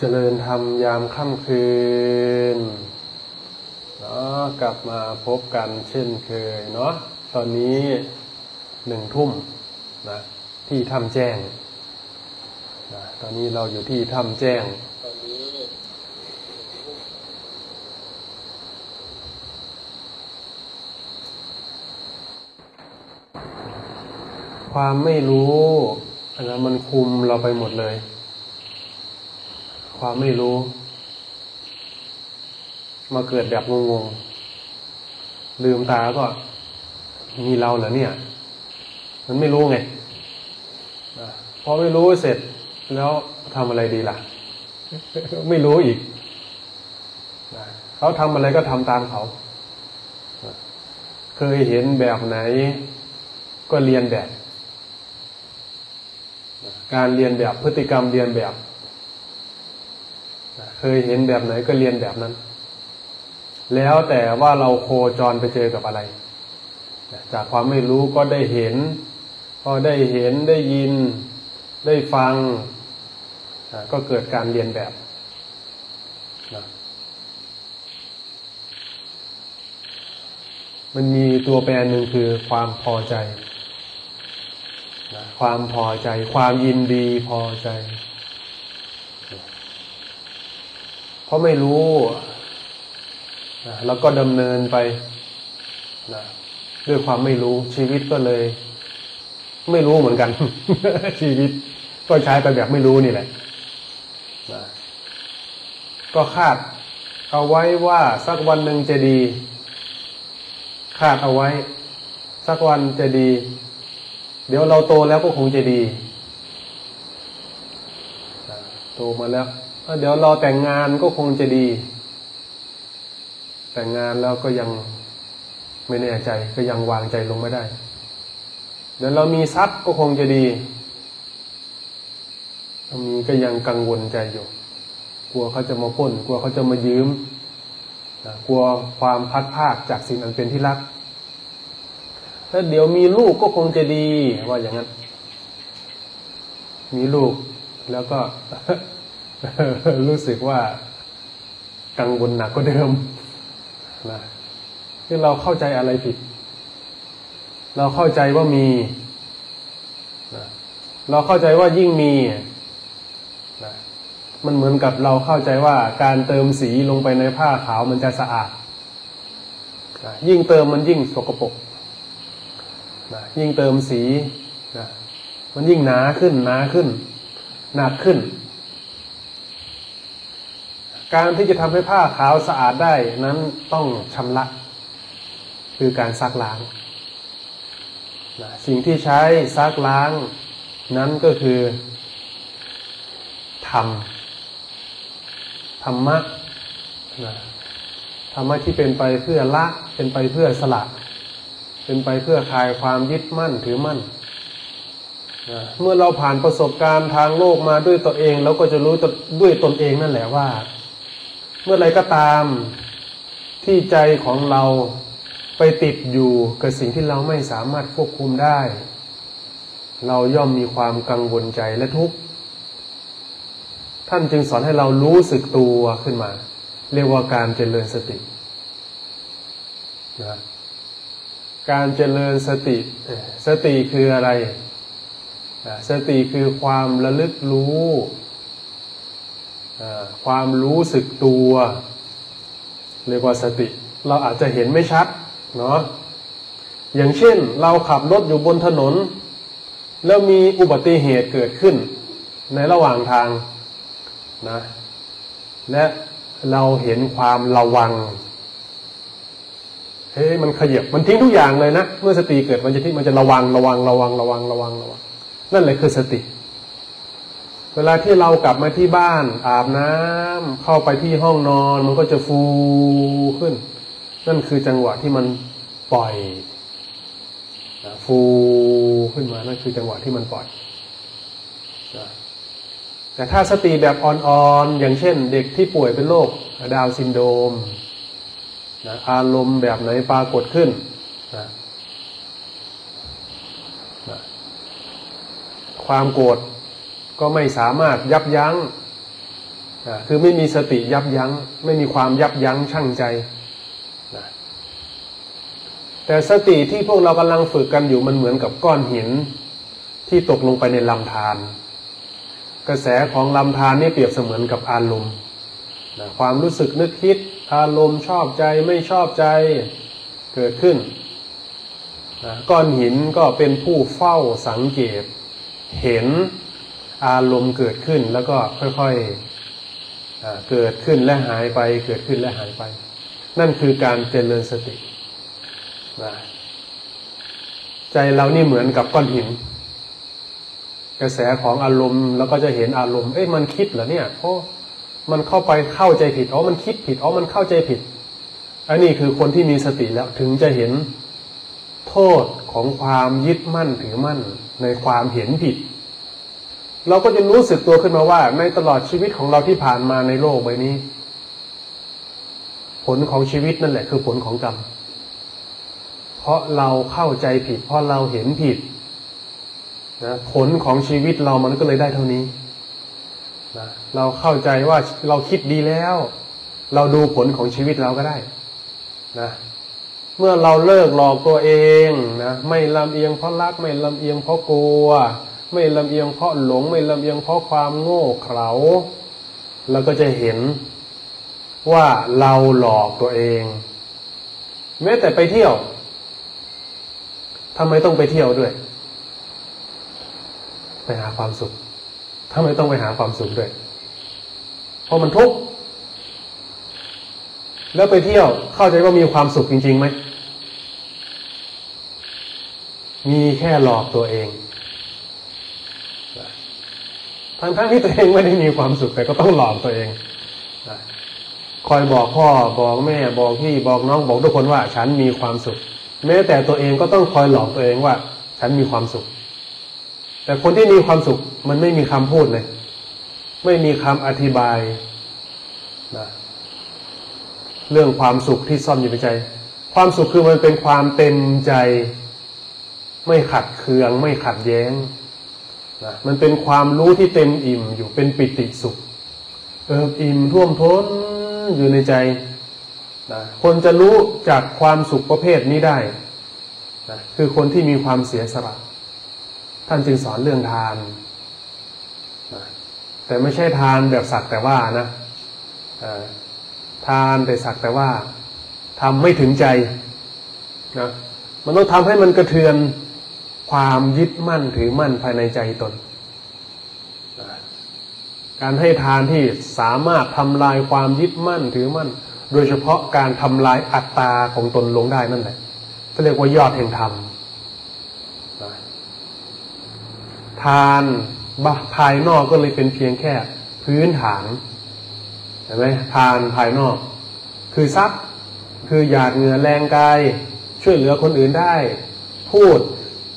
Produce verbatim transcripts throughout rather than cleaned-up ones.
ริญธรรมยามค่ำคืนเนาะกลับมาพบกันเช่นเคยเนาะตอนนี้หนึ่งทุ่มนะที่ถ้ำแจ้งนะตอนนี้เราอยู่ที่ถ้ำแจ้งตอนนี้ความไม่รู้อันนั้นมันคุมเราไปหมดเลยความไม่รู้มาเกิดแบบงงๆลืมตาก็มีเราเหรอเนี่ยมันไม่รู้ไงพอไม่รู้เสร็จแล้วทำอะไรดีล่ะไม่รู้อีกเขาทำอะไรก็ทำตามเขาเคยเห็นแบบไหนก็เรียนแบบการเรียนแบบพฤติกรรมเรียนแบบเคยเห็นแบบไหนก็เรียนแบบนั้นแล้วแต่ว่าเราโคจรไปเจอกับอะไรจากความไม่รู้ก็ได้เห็นพอได้เห็นได้ยินได้ฟังก็เกิดการเรียนแบบมันมีตัวแปรหนึ่งคือความพอใจความพอใจความยินดีพอใจเพราะไม่รู้แล้วก็ดำเนินไปนะด้วยความไม่รู้ชีวิตก็เลยไม่รู้เหมือนกัน ชีวิตก็ใช้ไปแบบไม่รู้นี่แหละนะก็คาดเอาไว้ว่าสักวันหนึ่งจะดีคาดเอาไว้สักวันจะดีเดี๋ยวเราโตแล้วก็คงจะดีนะโตมาแล้วเดี๋ยวเราแต่งงานก็คงจะดีแต่งงานแล้วก็ยังไม่แน่ใจก็ยังวางใจลงไม่ได้เดี๋ยวเรามีทรัพย์ก็คงจะดีถ้ามีก็ยังกังวลใจอยู่กลัวเขาจะมาปล้นกลัวเขาจะมายืมกลัวความพัดพรากจากสิ่งอันเป็นที่รักถ้าเดี๋ยวมีลูกก็คงจะดีว่าอย่างนั้นมีลูกแล้วก็ รู้สึกว่ากังวลหนักกว่าเดิมนะที่เราเข้าใจอะไรผิดเราเข้าใจว่ามีนะเราเข้าใจว่ายิ่งมีนะมันเหมือนกับเราเข้าใจว่าการเติมสีลงไปในผ้าขาวมันจะสะอาดนะยิ่งเติมมันยิ่งสกปรกนะยิ่งเติมสีนะมันยิ่งหนาขึ้นหนาขึ้นหนักขึ้นการที่จะทำให้ผ้าขาวสะอาดได้นั้นต้องชำระคือการซักล้างนะสิ่งที่ใช้ซักล้างนั้นก็คือธรรมธรรมะนะธรรมะที่เป็นไปเพื่อละเป็นไปเพื่อสละเป็นไปเพื่อคลายความยึดมั่นถือมั่นนะเมื่อเราผ่านประสบการณ์ทางโลกมาด้วยตัวเองเราก็จะรู้ด้วยตนเองนั่นแหละว่าเมื่อไรก็ตามที่ใจของเราไปติดอยู่กับสิ่งที่เราไม่สามารถควบคุมได้เราย่อมมีความกังวลใจและทุกข์ท่านจึงสอนให้เรารู้สึกตัวขึ้นมาเรียกว่าการเจริญสตินะการเจริญสติสติคืออะไรสติคือความระลึกรู้ความรู้สึกตัวเรียกว่าสติเราอาจจะเห็นไม่ชัดเนาะอย่างเช่นเราขับรถอยู่บนถนนแล้วมีอุบัติเหตุเกิดขึ้นในระหว่างทางนะและเราเห็นความระวังเฮ้ยมันขยับมันทิ้งทุกอย่างเลยนะเมื่อสติเกิดมันจะทิ้งมันจะระวังระวังระวังระวังระวังระวังนั่นแหละคือสติเวลาที่เรากลับมาที่บ้านอาบน้ำเข้าไปที่ห้องนอนมันก็จะฟูขึ้นนั่นคือจังหวะที่มันปล่อยฟูขึ้นมานั่นคือจังหวะที่มันปล่อยแต่ถ้าสติแบบอ่อนๆอย่างเช่นเด็กที่ป่วยเป็นโรคดาวน์ซินโดรมนะอารมณ์แบบไหนปรากฏขึ้นนะนะความโกรธก็ไม่สามารถยับยั้งคือไม่มีสติยับยั้งไม่มีความยับยั้งชั่งใจนะแต่สติที่พวกเรากำลังฝึกกันอยู่มันเหมือนกับก้อนหินที่ตกลงไปในลำธารกระแสของลำธารนี่เปรียบเสมือนกับอารมณ์นะความรู้สึกนึกคิดอารมณ์ชอบใจไม่ชอบใจเกิดขึ้นนะก้อนหินก็เป็นผู้เฝ้าสังเกตเห็นอารมณ์เกิดขึ้นแล้วก็ค่อยๆเกิดขึ้นและหายไปเกิดขึ้นและหายไปนั่นคือการเจริญสตินะใจเรานี่เหมือนกับก้อนหินกระแสของอารมณ์แล้วก็จะเห็นอารมณ์เอ้ยมันคิดเหรอเนี่ยโอ้มันเข้าไปเข้าใจผิดอ๋อมันคิดผิดอ๋อมันเข้าใจผิดอันนี้คือคนที่มีสติแล้วถึงจะเห็นโทษของความยึดมั่นถือมั่นในความเห็นผิดเราก็จะรู้สึกตัวขึ้นมาว่าในตลอดชีวิตของเราที่ผ่านมาในโลกใบนี้ผลของชีวิตนั่นแหละคือผลของกรรมเพราะเราเข้าใจผิดเพราะเราเห็นผิดนะผลของชีวิตเรามันก็เลยได้เท่านี้นะเราเข้าใจว่าเราคิดดีแล้วเราดูผลของชีวิตเราก็ได้นะเมื่อเราเลิกหลอกตัวเองนะไม่ลำเอียงเพราะรักไม่ลำเอียงเพราะกลัวไม่ลำเอียงเพราะหลงไม่ลำเอียงเพราะความโง่เขลาเราก็จะเห็นว่าเราหลอกตัวเองแม้แต่ไปเที่ยวทำไมต้องไปเที่ยวด้วยไปหาความสุขทำไมต้องไปหาความสุขด้วยเพราะมันทุกข์แล้วไปเที่ยวเข้าใจว่ามีความสุขจริงๆไหมมีแค่หลอกตัวเองทั้งๆที่ตัวเองไม่ได้มีความสุขแต่ก็ต้องหลอกตัวเองคอยบอกพ่อบอกแม่บอกพี่บอกน้องบอกทุกคนว่าฉันมีความสุขแม้แต่ตัวเองก็ต้องคอยหลอกตัวเองว่าฉันมีความสุขแต่คนที่มีความสุขมันไม่มีคำพูดเลยไม่มีคำอธิบายนะเรื่องความสุขที่ซ่อนอยู่ในใจความสุขคือมันเป็นความเต็มใจไม่ขัดเคืองไม่ขัดแย้งนะมันเป็นความรู้ที่เต็มอิ่มอยู่เป็นปิติสุขเอิบอิ่มท่วมท้นอยู่ในใจนะคนจะรู้จากความสุขประเภทนี้ได้นะคือคนที่มีความเสียสละท่านจึงสอนเรื่องทานนะแต่ไม่ใช่ทานแบบสักแต่ว่านะทานแต่สักแต่ว่าทำไม่ถึงใจนะมันต้องทำให้มันกระเทือนความยึดมั่นถือมั่นภายในใจตนนะการให้ทานที่สามารถทำลายความยึดมั่นถือมั่นโดยเฉพาะการทำลายอัตตาของตนลงได้นั่นแหละเขาเรียกว่ายอดแห่งธรรมนะทานภายนอกก็เลยเป็นเพียงแค่พื้นฐานเห็นไหมทานภายนอกคือทรัพย์คือหยาดเหงื่อแรงกายช่วยเหลือคนอื่นได้พูด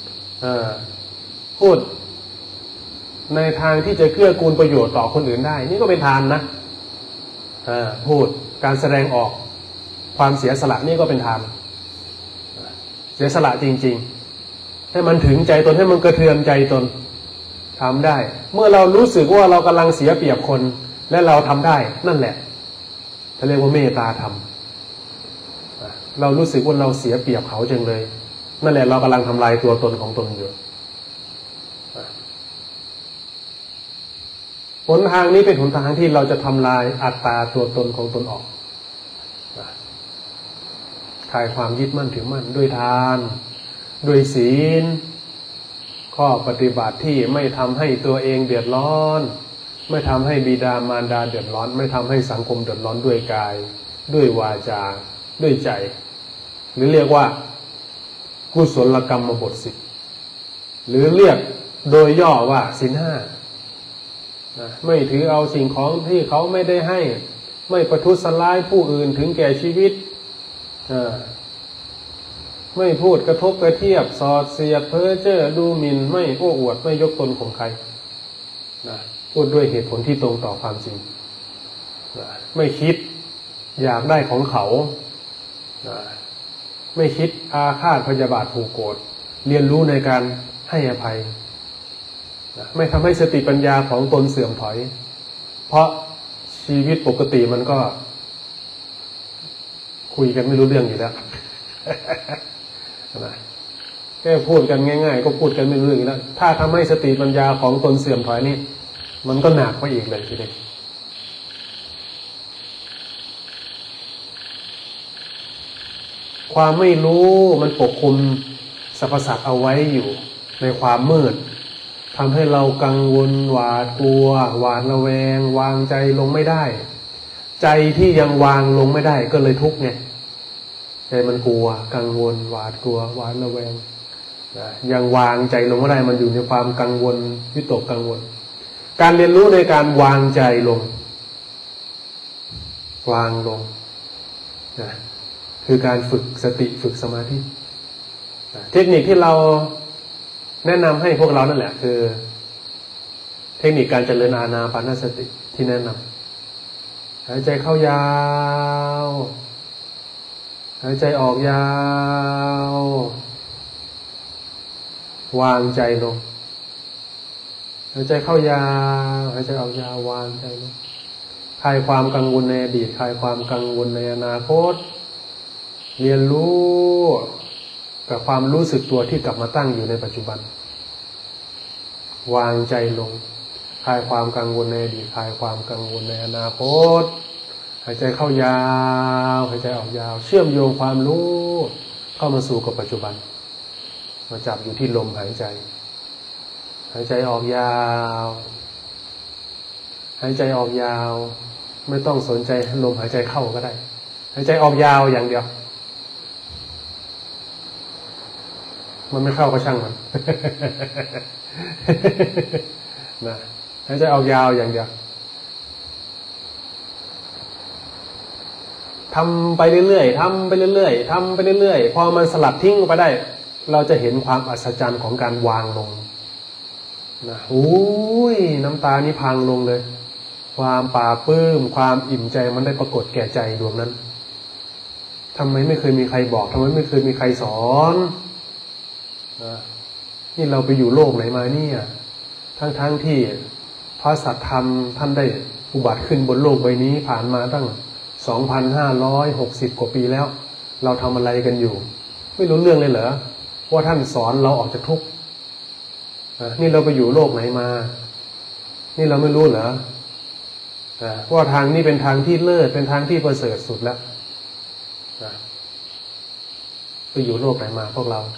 พูดในทางที่จะเกื้อกูลประโยชน์ต่อคนอื่นได้นี่ก็เป็นทานนะพูดการแสดงออกความเสียสละนี่ก็เป็นทานเสียสละจริงๆให้มันถึงใจตนให้มันกระเทือนใจตนทำได้เมื่อเรารู้สึกว่าเรากำลังเสียเปรียบคนและเราทำได้นั่นแหละเขาเรียกว่าเมตตาธรรมเรารู้สึกว่าเราเสียเปรียบเขาจังเลยนั่นแหละเรากำลังทำลายตัวตนของตนอยู่หนทางนี้เป็นหนทางที่เราจะทำลายอัตตาตัวตนของตนออกคลายความยึดมั่นถือมั่นด้วยทานด้วยศีลข้อปฏิบัติที่ไม่ทำให้ตัวเองเดือดร้อนไม่ทำให้บิดามารดาเดือดร้อนไม่ทำให้สังคมเดือดร้อนด้วยกายด้วยวาจาด้วยใจหรือเรียกว่ากุศลกรรมบทสิบหรือเรียกโดยย่อว่าศีลห้าไม่ถือเอาสิ่งของที่เขาไม่ได้ให้ไม่ประทุษร้ายผู้อื่นถึงแก่ชีวิตไม่พูดกระทบกระเทียบสอดเสียดเพ้อเจ้อดูหมิ่นไม่โอ้อวดไม่ยกตนข่มใครนะพูดด้วยเหตุผลที่ตรงต่อความจริงนะไม่คิดอยากได้ของเขานะไม่คิดอาฆาตพยาบาทผูกโกรธเรียนรู้ในการให้อภัยนะไม่ทำให้สติปัญญาของตนเสื่อมถอยเพราะชชีวิตปกติมันก็คุยกันไม่รู้เรื่องอยู่แล้วนะแค่พูดกันง่ายๆก็พูดกันไม่รู้เรื่องอยู่แล้วถ้าทำให้สติปัญญาของตนเสื่อมถอยนี่มันก็หนักไปอีกเลยทีเดียวความไม่รู้มันปกคลุมสรรพสัตว์เอาไว้อยู่ในความมืดทำให้เรากังวลหวาดกลัวหวาดระแวงวางใจลงไม่ได้ใจที่ยังวางลงไม่ได้ก็เลยทุกข์ไงใจมันกลัวกังวลหวาดกลัวหวาดระแวงนะยังวางใจลงไม่ได้มันอยู่ในความกังวลวิตกกังวลการเรียนรู้ในการวางใจลงวางลงนะคือการฝึกสติฝึกสมาธิเทคนิคที่เราแนะนำให้พวกเรานั่นแหละคือเทคนิคการเจริญอานาปานสติที่แนะนำหายใจเข้ายาวหายใจออกยาววางใจลงหายใจเข้ายาวหายใจออกยาววางใจลงคลายความกังวลในอดีตคลายความกังวลในอนาคตเรียนรู้กับความรู้สึกตัวที่กลับมาตั้งอยู่ในปัจจุบันวางใจลงคลายความกังวลในอดีตคลายความกังวลในอนาคตหายใจเข้ายาวหายใจออกยาวเชื่อมโยงความรู้เข้ามาสู่กับปัจจุบันมาจับอยู่ที่ลมหายใจหายใจออกยาวหายใจออกยาวไม่ต้องสนใจลมหายใจเข้าก็ได้หายใจออกยาวอย่างเดียวมันไม่เข้าก็ช่างมัน นะหายใจออกยาวอย่างเดียวทำไปเรื่อยๆทำไปเรื่อยๆทำไปเรื่อยๆพอมันสลัดทิ้งไปได้เราจะเห็นความอัศจรรย์ของการวางลงนะอุ้ยน้ำตานี่พังลงเลยความปลาปลื้มความอิ่มใจมันได้ปรากฏแก่ใจดวงนั้นทำไมไม่เคยมีใครบอกทำไมไม่เคยมีใครสอนนะนี่เราไปอยู่โลกไหนมาเนี่ยทั้งๆ ท, ที่พระสัทธรรมท่านได้อุบัติขึ้นบนโลกใบนี้ผ่านมาตั้ง สองพันห้าร้อยหกสิบ กว่าปีแล้วเราทำอะไรกันอยู่ไม่รู้เรื่องเลยเหรอว่าท่านสอนเราออกจากทุกข์นี่เราไปอยู่โลกไหนมานี่เราไม่รู้เหรอว่าทางนี้เป็นทางที่เลิศเป็นทางที่ประเสริฐสุดแล้วไปอยู่โลกไหนมาพวกเรา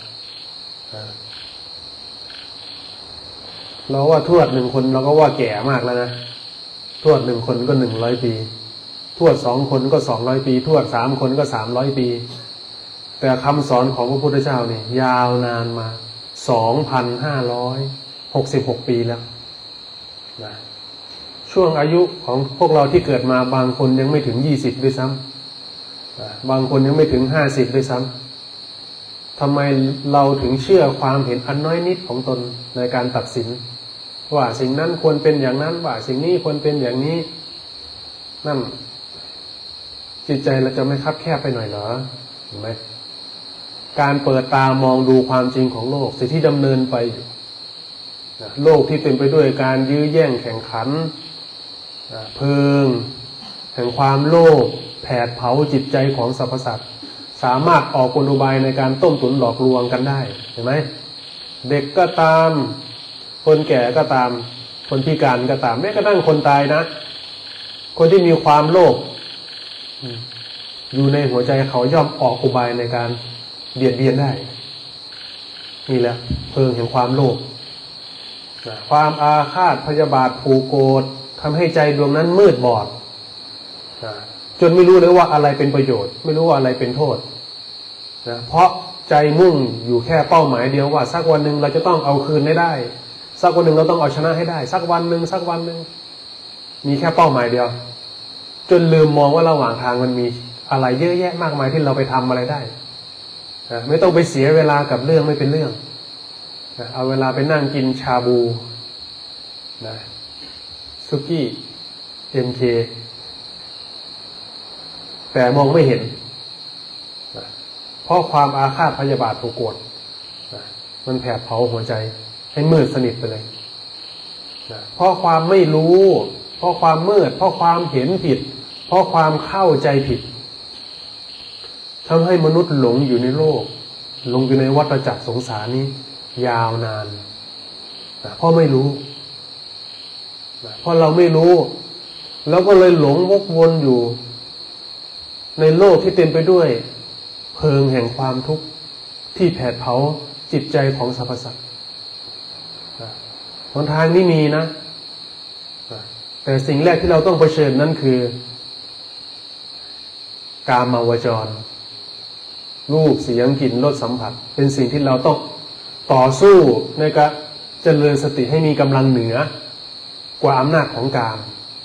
เราว่าทวดหนึ่งคนเราก็ว่าแก่มากแล้วนะทวดหนึ่งคนก็หนึ่งร้อยปีทวดสองคนก็สองร้อยปีทวดสามคนก็สามร้อยปีแต่คำสอนของพระพุทธเจ้านี่ยาวนานมาสองพันห้าร้อยหกสิบหกปีแล้วนะช่วงอายุของพวกเราที่เกิดมาบางคนยังไม่ถึงยี่สิบด้วยซ้ำบางคนยังไม่ถึงห้าสิบด้วยซ้ำทำไมเราถึงเชื่อความเห็นอันน้อยนิดของตนในการตัดสินว่าสิ่งนั้นควรเป็นอย่างนั้นว่าสิ่งนี้ควรเป็นอย่างนี้นั่นจิตใจเราจะไม่คับแคบไปหน่อยเหรอเห็นไหมการเปิดตามองดูความจริงของโลกสิ่งที่ดำเนินไปโลกที่เต็มไปด้วยการยื้อแย่งแข่งขันเพลิงแห่งความโลภแผดเผาจิตใจของสรรพสัตว์สามารถออกกลอุบายในการต้มตุ๋นหลอกลวงกันได้เห็นไหมเด็กก็ตามคนแก่ก็ตามคนพิการก็ตามแม้กระทั่งคนตายนะคนที่มีความโลภอยู่ในหัวใจเขาย่อมออกอุบายในการเบียดเบียนได้นี่แหละเพลิงแห่งความโลภความอาฆาตพยาบาทผูกโกรธทำให้ใจดวงนั้นมืดบอดจนไม่รู้เลยว่าอะไรเป็นประโยชน์ไม่รู้ว่าอะไรเป็นโทษนะเพราะใจมุ่งอยู่แค่เป้าหมายเดียวว่าสักวันหนึ่งเราจะต้องเอาคืนได้สักวันหนึ่งเราต้องเอาชนะให้ได้สักวันหนึ่งสักวันหนึ่งมีแค่เป้าหมายเดียวจนลืมมองว่าระหว่างทางมันมีอะไรเยอะแยะมากมายที่เราไปทำอะไรได้นะไม่ต้องไปเสียเวลากับเรื่องไม่เป็นเรื่องนะเอาเวลาไปนั่งกินชาบูนะซุกี้ เอ็ม เค แต่มองไม่เห็นนะเพราะความอาฆาตพยาบาทผูกโกรธนะมันแผดเผาหัวใจให้มืดสนิทไปเลยนะเพราะความไม่รู้เพราะความมืดเพราะความเห็นผิดเพราะความเข้าใจผิดทำให้มนุษย์หลงอยู่ในโลกหลงอยู่ในวัฏจักรสงสารนี้ยาวนานนะเพราะไม่รู้นะเพราะเราไม่รู้แล้วก็เลยหลงวกวนอยู่ในโลกที่เต็มไปด้วยเพลิงแห่งความทุกข์ที่แผดเผาจิตใจของสรรพสัตว์หนทางนี้มีนะแต่สิ่งแรกที่เราต้องเผชิญนั่นคือกามาวจรรูปเสียงกลิ่นรสสัมผัสเป็นสิ่งที่เราต้องต่อสู้ในการเจริญสติให้มีกำลังเหนือกว่าอำนาจของกาม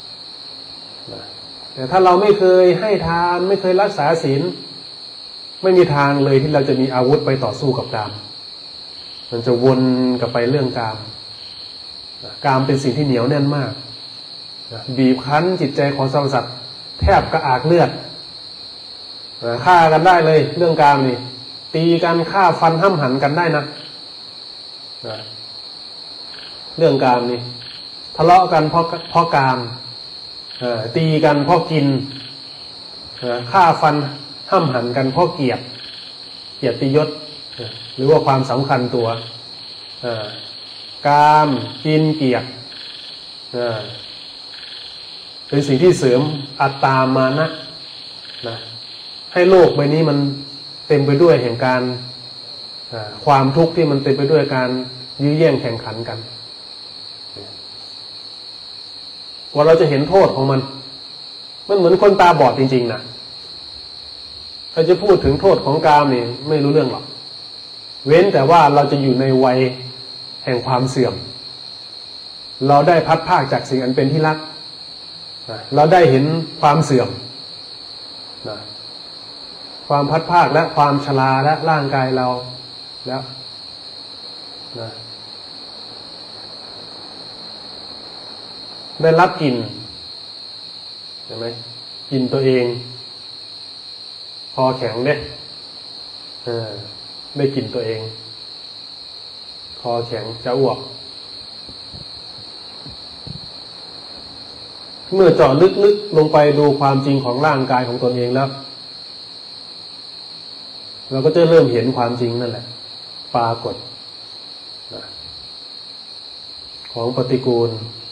แต่ถ้าเราไม่เคยให้ทานไม่เคยรักษาศีลไม่มีทางเลยที่เราจะมีอาวุธไปต่อสู้กับกามมันจะวนกลับไปเรื่องกามกามเป็นสิ่งที่เหนียวแน่นมากบีบคั้นจิตใจของสรรพสัตว์แทบกระอากเลือดฆ่ากันได้เลยเรื่องกามนี่ตีกันฆ่าฟันห้ำหันกันได้นะเรื่องกามนี่ทะเลาะกันเพราะเพราะกามตีกันเพราะกินฆ่าฟันห้ำหันกันเพราะเกียรติเกียรติยศหรือว่าความสำคัญตัวกามกินเกียรติเป็นสิ่งที่เสริมอัตตามานะนะให้โลกใบนี้มันเต็มไปด้วยแห่งการความทุกข์ที่มันเต็มไปด้วยการยื้อแย่งแข่งขันกันกว่าเราจะเห็นโทษของมันมันเหมือนคนตาบอดจริงๆนะถ้าจะพูดถึงโทษของกามนี่ไม่รู้เรื่องหรอกเว้นแต่ว่าเราจะอยู่ในวัยแห่งความเสื่อมเราได้พัดพรากจากสิ่งอันเป็นที่รักเราได้เห็นความเสื่อมนะความพัดพรากและความชราและร่างกายเราแล้วนะได้รับกลิ่นเห็นไหมกลิ่นตัวเองคอแข็งเนี่ยได้กลิ่นตัวเองคอแข็งจะอ้วกเมื่อเจาะลึกๆลงไปดูความจริงของร่างกายของตนเองแล้วเราก็จะเริ่มเห็นความจริงนั่นแหละปรากฏของปฏิกูล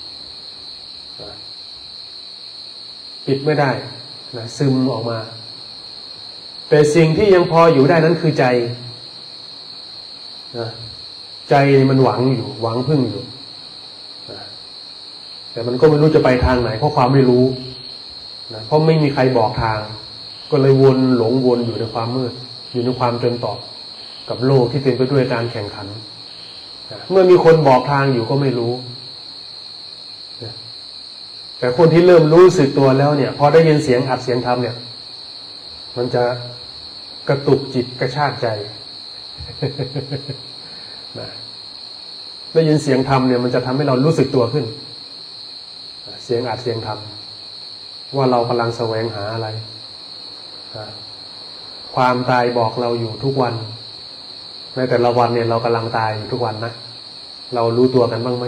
ปิดไม่ได้นะซึมออกมาแต่สิ่งที่ยังพออยู่ได้นั้นคือใจนะใจมันหวังอยู่หวังพึ่งอยู่นะแต่มันก็ไม่รู้จะไปทางไหนเพราะความไม่รู้นะเพราะไม่มีใครบอกทางก็เลยวนหลงวนอยู่ในความมืดอยู่ในความจนตอกกับโลกที่เต็มไปด้วยการแข่งขันนะเมื่อมีคนบอกทางอยู่ก็ไม่รู้นะแต่คนที่เริ่มรู้สึกตัวแล้วเนี่ยพอได้ยินเสียงอัดเสียงธรรมเนี่ยมันจะกระตุกจิตกระชากใจนะได้ยินเสียงธรรมเนี่ยมันจะทำให้เรารู้สึกตัวขึ้นเสียงอัดเสียงธรรมว่าเรากำลังแสวงหาอะไรความตายบอกเราอยู่ทุกวันในแต่ละวันเนี่ยเรากำลังตายอยู่ทุกวันนะเรารู้ตัวกันบ้างไหม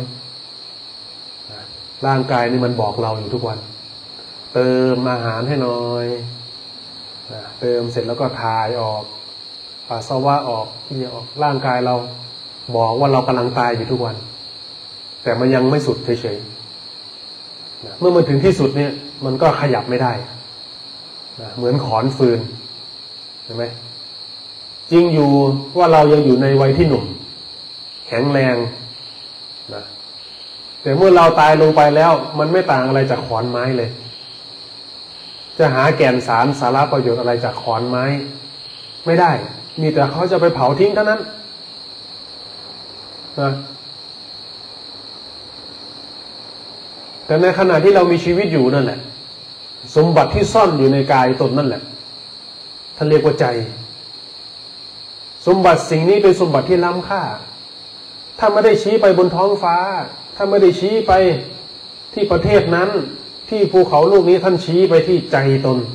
ร่างกายนี่มันบอกเราอยู่ทุกวันเติมอาหารให้หน่อยเติมเสร็จแล้วก็ถ่ายออกปัสสาวะออกที่ออกร่างกายเราบอกว่าเรากำลังตายอยู่ทุกวันแต่มันยังไม่สุดเฉยๆเมื่อมันถึงที่สุดเนี่ยมันก็ขยับไม่ได้เหมือนขอนฟืนเห็นไหมจริงอยู่ว่าเรายังอยู่ในวัยที่หนุ่มแข็งแรงนะแต่เมื่อเราตายลงไปแล้วมันไม่ต่างอะไรจากขอนไม้เลยจะหาแก่นสารสาระประโยชน์อะไรจากขอนไม้ไม่ได้มีแต่เขาจะไปเผาทิ้งเท่านั้นนะแต่ในขณะที่เรามีชีวิตอยู่นั่นแหละสมบัติที่ซ่อนอยู่ในกายตนนั่นแหละท่านเรียกว่าใจสมบัติสิ่งนี้เป็นสมบัติที่ล้ำค่าถ้าไม่ได้ชี้ไปบนท้องฟ้าถ้าไม่ได้ชี้ไปที่ประเทศนั้นที่ภูเขาลูกนี้ท่านชี้ไปที่ใจตน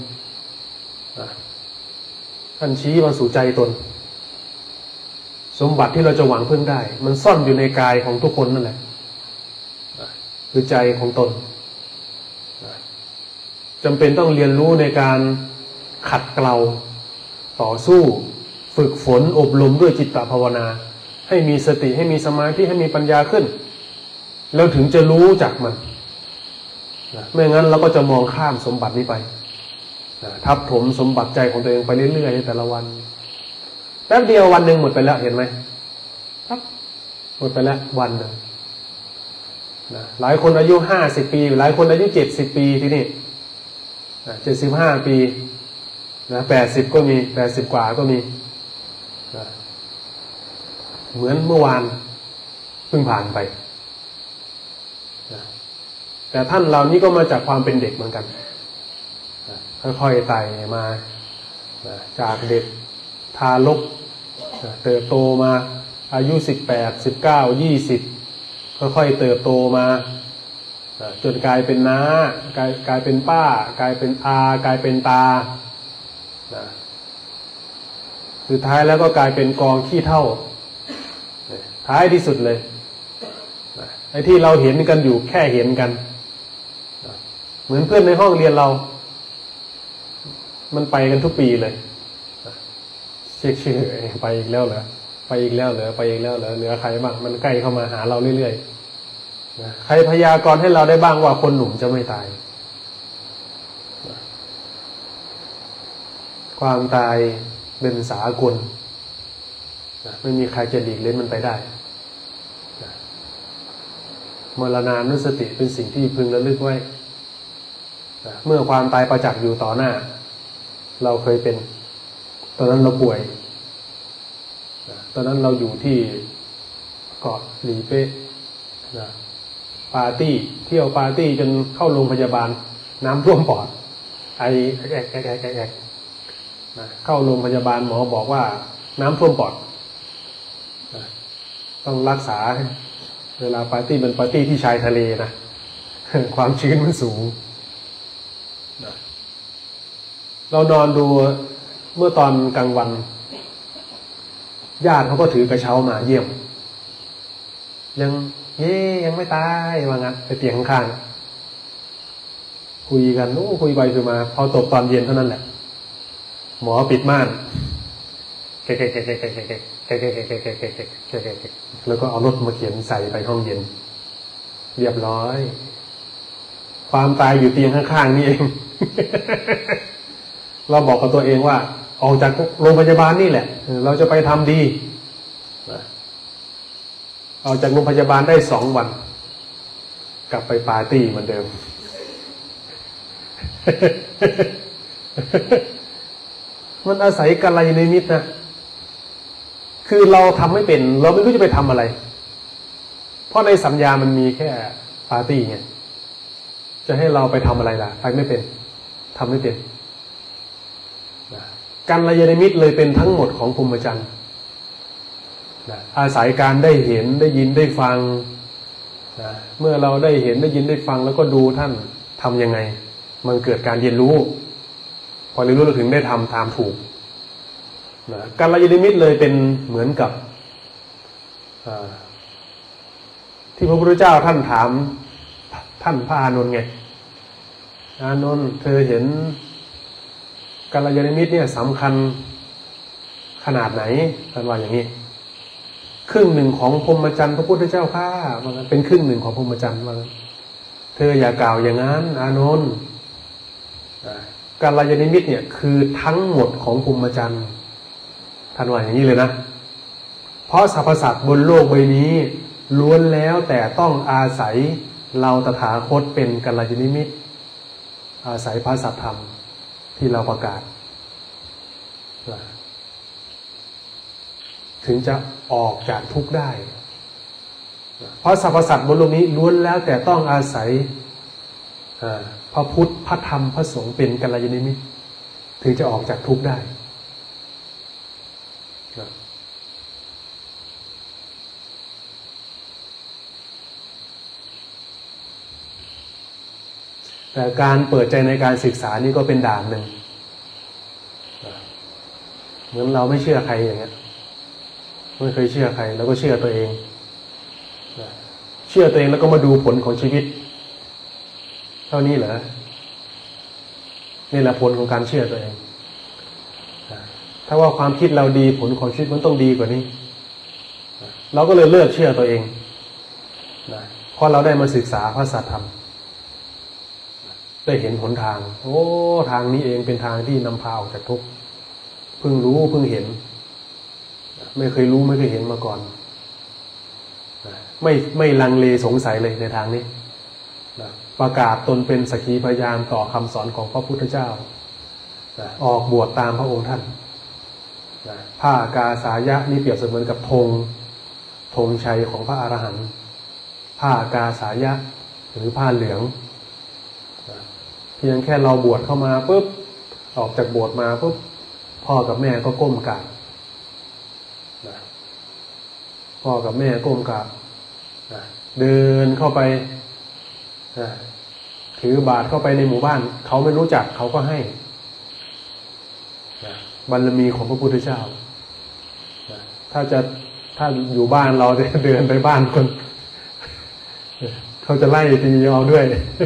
ท่านชี้มาสู่ใจตนสมบัติที่เราจะหวังพึ่งได้มันซ่อนอยู่ในกายของทุกคนนั่นแหละคือใจของตนจำเป็นต้องเรียนรู้ในการขัดเกลาต่อสู้ฝึกฝนอบรมด้วยจิตตภาวนาให้มีสติให้มีสมาธิให้มีปัญญาขึ้นแล้วถึงจะรู้จักมันนะไม่งั้นเราก็จะมองข้ามสมบัตินี้ไปนะทับถมสมบัติใจของตัวเองไปเรื่อยๆในแต่ละวันแป๊บเดียววันหนึ่งหมดไปแล้วเห็นไหมครับหมดไปแล้ววันหนึ่งนะหลายคนอายุห้าสิบปีหลายคนอายุเจ็ดสิบปีที่นี่เจ็ดสิบห้าปีนะแปดสิบก็มีแปดสิบกว่าก็มีนะเหมือนเมื่อวานเพิ่งผ่านไปนะแต่ท่านเหล่านี้ก็มาจากความเป็นเด็กเหมือนกันนะค่อยๆไต่มานะจากเด็กทารกนะเติบโตมาอายุสิบแปด สิบเก้า ยี่สิบค่อยๆเติบโตมาจนกลายเป็นน้ากลายกลายเป็นป้ากลายเป็นอากลายเป็นตาสุดท้ายแล้วก็กลายเป็นกองขี้เถ้าท้ายที่สุดเลยไอ้ที่เราเห็นกันอยู่แค่เห็นกันเหมือนเพื่อนในห้องเรียนเรามันไปกันทุกปีเลยเช็คชื่อไปอีกแล้วเหรอไปอีกแล้วเหรอไปอีกแล้วเหรอเหลือใครบ้างมันใกล้เข้ามาหาเราเรื่อยๆใครพยากรณ์ให้เราได้บ้างว่าคนหนุ่มจะไม่ตายความตายเป็นสากลไม่มีใครจะหลีกเล่นมันไปได้มรณานุสติเป็นสิ่งที่พึงระลึกไว้เมื่อความตายประจักษ์อยู่ต่อหน้าเราเคยเป็นตอนนั้นเราป่วยตอนนั้นเราอยู่ที่เกาะหลีเป๊ะปาร์ตี้เที่ยวปาร์ตี้จนเข้าโรงพยาบาลน้ำท่วมปอดไอแอกแอกแอกแอกเข้าโรงพยาบาลหมอบอกว่าน้ำท่วมปอดต้องรักษาเวลาปาร์ตี้เป็นปาร์ตี้ที่ชายทะเลนะความชื้นมันสูงเรานอนดูเมื่อตอนกลางวันญาติเขาก็ถือกระเช้ามาเยี่ยมยังเย่ยังไม่ตายว่างั้นไปเตียงข้างๆคุยกันโอ้คุยไปคุยมาพอตกตอนเย็นเท่านั้นแหละหมอปิดม่านแกะแกะแกะแกะแกะแกะแกะแกะแกะแกะแกะแกะแกะแกะแกะแล้วก็เอารถมาเขียนใส่ไปห้องเย็นเรียบร้อยความตายอยู่เตียงข้างๆนี่เองเราบอกกับตัวเองว่าออกจากโรงพยาบาลนี่แหละเราจะไปทำดีออกจากโรงพยาบาลได้สองวันกลับไปปาร์ตี้เหมือนเดิมมันอาศัยกัลยาณมิตรนะคือเราทำไม่เป็นเราไม่รู้จะไปทำอะไรเพราะในสัญญามันมีแค่ปาร์ตี้ไงจะให้เราไปทำอะไรล่ะไปไม่เป็นทำไม่เป็นกัลยาณมิตรเลยเป็นทั้งหมดของพรหมจรรย์อาศัยการได้เห็นได้ยินได้ฟังนะเมื่อเราได้เห็นได้ยินได้ฟังแล้วก็ดูท่านทำยังไงมันเกิดการเรียนรู้พอเรียนรู้เราถึงได้ทำตามถูกนะกัลยาณมิตรเลยเป็นเหมือนกับที่พระพุทธเจ้าท่านถามท่านพระอานนท์ไงอานนท์เธอเห็นกัลยาณมิตรเนี่ยสำคัญขนาดไหนท่านว่าอย่างนี้ครึ่งหนึ่งของพรหมจรรย์พระพุทธเจ้าข้าว่างั้นเป็นครึ่งหนึ่งของพรหมจรรย์ว่างั้นเธออย่ากล่าวอย่างนั้นอานนท์กัลยาณมิตรเนี่ยคือทั้งหมดของพรหมจรรย์ท่านว่าอย่างนี้เลยนะเพราะสรรพสัตว์บนโลกใบนี้ล้วนแล้วแต่ต้องอาศัยเราตถาคตเป็นกัลยาณมิตรอาศัยพระสัทธรรมที่เราประกาศถึงจะออกจากทุกข์ได้เพราะสรรพสัตว์บนโลกนี้ล้วนแล้วแต่ต้องอาศัยพระพุทธพระธรรมพระสงฆ์เป็นกัลยาณมิตรถึงจะออกจากทุกข์ได้แต่การเปิดใจในการศึกษานี่ก็เป็นด่านหนึ่งเหมือนเราไม่เชื่อใครอย่างเงี้ยไม่เคยเชื่อใครแล้วก็เชื่อตัวเองเชื่อตัวเองแล้วก็มาดูผลของชีวิตเท่านี้เหรอนี่แหละผลของการเชื่อตัวเองถ้าว่าความคิดเราดีผลของชีวิตมันต้องดีกว่านี้เราก็เลยเลิกเชื่อตัวเองนะเพราะเราได้มาศึกษาพระสัทธรรมได้เห็นหนทางโอ้ทางนี้เองเป็นทางที่นำพาออกจากทุกข์เพิ่งรู้เพิ่งเห็นไม่เคยรู้ไม่เคยเห็นมาก่อนไม่ไม่ลังเลสงสัยเลยในทางนี้ประกาศตนเป็นสักขีพยานต่อคำสอนของพระพุทธเจ้าออกบวชตามพระองค์ท่านผ้ากาสายะนี่เปรียบเสมือนกับธงธงชัยของพระอรหันต์ผ้ากาสายะหรือผ้าเหลืองเพียงแค่เราบวชเข้ามาปุ๊บออกจากบวชมาปุ๊บพ่อกับแม่ก็ก้มกราบพ่อกับแม่ก้มกราบเดินเข้าไปถือบาตรเข้าไปในหมู่บ้านเขาไม่รู้จักเขาก็ให้บารมีของพระพุทธเจ้าถ้าจะถ้าอยู่บ้านเราจะเดินไปบ้านคนเขาจะไล่ตีเอาด้วย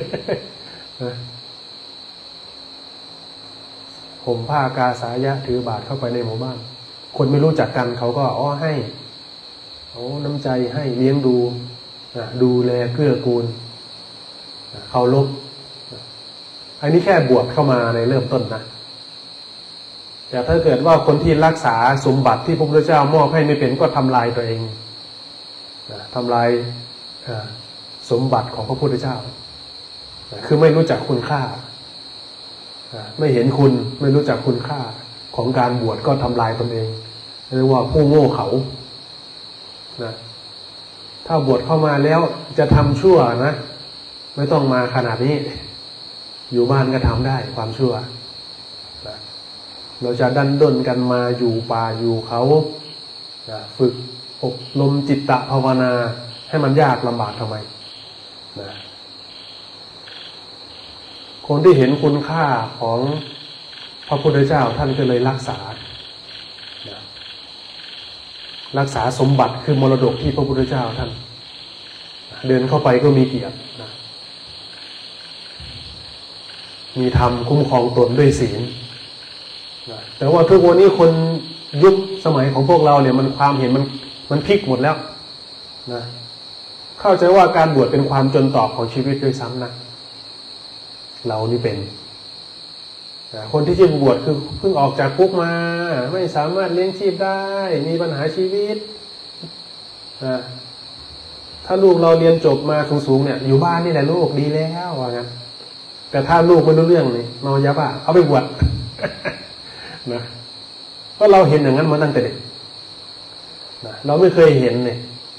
ผมผ้ากาสายะถือบาตรเข้าไปในหมู่บ้านคนไม่รู้จักกันเขาก็อ๋อให้โอ้น้ำใจให้เลี้ยงดูดูแลเกื้อกูลเคารพอันนี้แค่บวชเข้ามาในเริ่มต้นนะแต่ถ้าเกิดว่าคนที่รักษาสมบัติที่พระพุทธเจ้ามอบให้ไม่เป็นก็ทำลายตัวเองทำลายสมบัติของพระพุทธเจ้าคือไม่รู้จักคุณค่าไม่เห็นคุณไม่รู้จักคุณค่าของการบวชก็ทำลายตนเองเรียกว่าผู้โง่เขานะถ้าบวชเข้ามาแล้วจะทำชั่วนะไม่ต้องมาขนาดนี้อยู่บ้านก็ทำได้ความชั่วนะเราจะดันด้นกันมาอยู่ป่าอยู่เขานะฝึกอบรมจิตตภาวนาให้มันยากลำบากทำไมนะคนที่เห็นคุณค่าของพระพุทธเจ้าท่านก็เลยรักษานะรักษาสมบัติคือมรดกที่พระพุทธเจ้าท่านเดินเข้าไปก็มีเกียรตินะมีธรรมคุ้มครองตนด้วยศีลนะแต่ว่าทุกวันนี้คนยุคสมัยของพวกเราเนี่ยมันความเห็นมันมันพลิกหมดแล้วนะเข้าใจว่าการบวชเป็นความจนตอกของชีวิตด้วยซ้ำนะเรานี่เป็นคนที่จะบวชคือเพิ่งออกจากคุกมาไม่สามารถเลี้ยงชีพได้มีปัญหาชีวิตนะถ้าลูกเราเรียนจบมาสูงๆเนี่ยอยู่บ้านนี่แหละลูกดีแล้วว่างั้นแต่ถ้าลูกไม่รู้เรื่องนี่เมายาบ้าเอาไปบวช นะเพราะเราเห็นอย่างนั้นมาตั้งแต่เด็กนะเราไม่เคยเห็นเนี่ย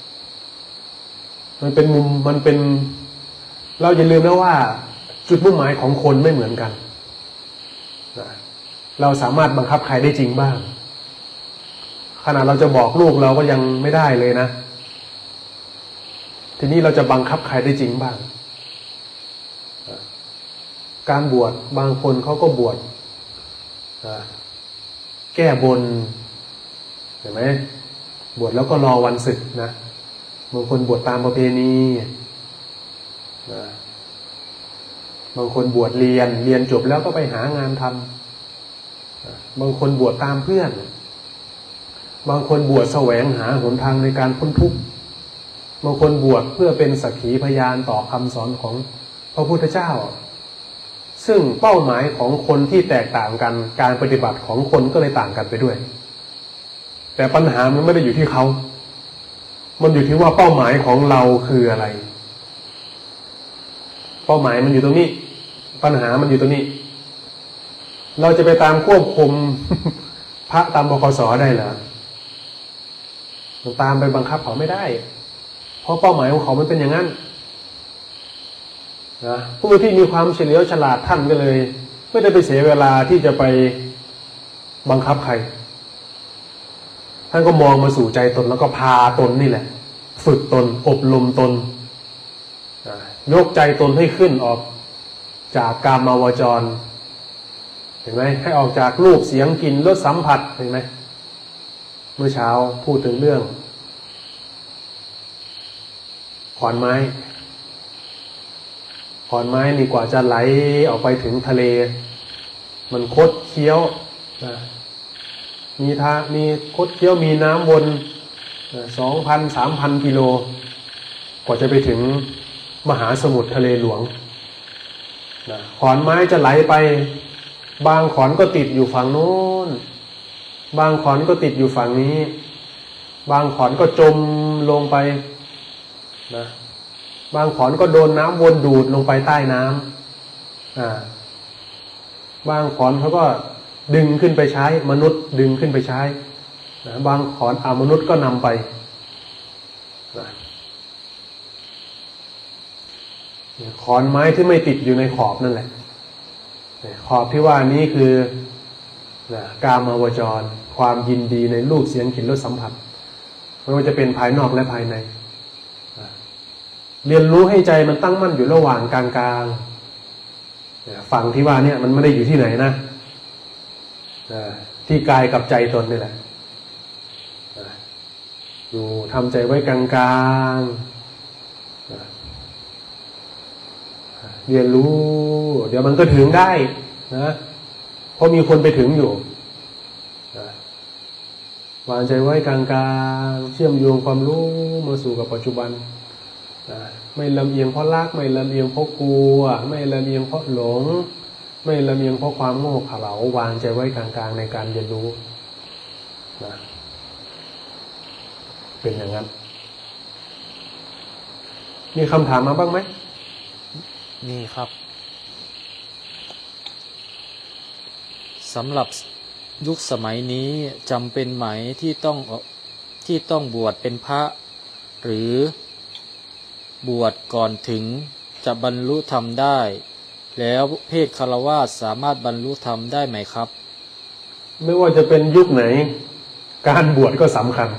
มันเป็นมุมมันเป็นเราอย่าลืมนะว่าจุดมุ่งหมายของคนไม่เหมือนกันนะเราสามารถบังคับใครได้จริงบ้างขนาดเราจะบอกลูกเราก็ยังไม่ได้เลยนะทีนี้เราจะบังคับใครได้จริงบ้างการบวชบางคนเขาก็บวชแก้บนเห็นไหมบวชแล้วก็รอวันศึกนะบางคนบวชตามประเพณีนะบางคนบวชเรียนเรียนจบแล้วก็ไปหางานทำบางคนบวชตามเพื่อนบางคนบวชแสวงหาหนทางในการพ้นทุกข์บางคนบวชเพื่อเป็นสักขีพยานต่อคำสอนของพระพุทธเจ้าซึ่งเป้าหมายของคนที่แตกต่างกันการปฏิบัติของคนก็เลยต่างกันไปด้วยแต่ปัญหามันไม่ได้อยู่ที่เขามันอยู่ที่ว่าเป้าหมายของเราคืออะไรเป้าหมายมันอยู่ตรงนี้ปัญหามันอยู่ตรงนี้เราจะไปตามควบคุม พระตามบคสได้เหรอมันตามไปบังคับเขาไม่ได้เพราะเป้าหมายของเขามันเป็นอย่างนั้นนะผู้ที่มีความเฉลียวฉลาดท่านก็เลยไม่ได้ไปเสียเวลาที่จะไปบังคับใครท่านก็มองมาสู่ใจตนแล้วก็พาตนนี่แหละฝึกตนอบรมตนยกใจตนให้ขึ้นออกจากกามาวจรเห็นไหมให้ออกจากรูปเสียงกลิ่นรสสัมผัสเห็นไหมเมื่อเช้าพูดถึงเรื่องขอนไม้ขอนไม้นี่กว่าจะไหลออกไปถึงทะเลมันคดเคี้ยวนะมีทามีคดเคี้ยวมีน้ำวนสองพันสามพันกิโลกว่าจะไปถึงมหาสมุทรทะเลหลวงนะขอนไม้จะไหลไปบางขอนก็ติดอยู่ฝั่งโน้นบางขอนก็ติดอยู่ฝั่งนี้บางขอนก็จมลงไปนะบางขอนก็โดนน้ำวนดูดลงไปใต้น้ำอ่าบางขอนเขาก็ดึงขึ้นไปใช้มนุษย์ดึงขึ้นไปใช้นะบางขอนอามนุษย์ก็นำไปนะขอนไม้ที่ไม่ติดอยู่ในขอบนั่นแหละขอบที่ว่านี้คือนะกามาวจรความยินดีในรูปเสียงกลิ่นรสสัมผัสไม่ว่าจะเป็นภายนอกและภายในนะเรียนรู้ให้ใจมันตั้งมั่นอยู่ระหว่างกลางกลางฝั่งที่ว่าเนี่ยมันไม่ได้อยู่ที่ไหนนะที่กายกับใจตนนี่แหละอยู่ทำใจไว้กลางกลางเรียนรู้เดี๋ยวมันก็ถึงได้นะเพราะมีคนไปถึงอยู่วางใจไว้กลางกลางเชื่อมโยงความรู้มาสู่กับปัจจุบันไม่ลำเอียงเพราะรักไม่ลำเอียงเพราะกลัวไม่ลำเอียงเพราะหลงไม่ลำเอียงเพราะความโง่เขลาวางใจไว้กลางๆในการเรียนรู้นะเป็นอย่างนั้นมีคำถามมาบ้างไหมมีครับสำหรับยุคสมัยนี้จำเป็นไหมที่ต้องที่ต้องบวชเป็นพระหรือบวชก่อนถึงจะบรรลุธรรมได้แล้วเพศฆราวาสสามารถบรรลุธรรมได้ไหมครับไม่ว่าจะเป็นยุคไหนการบวชก็สำคัญ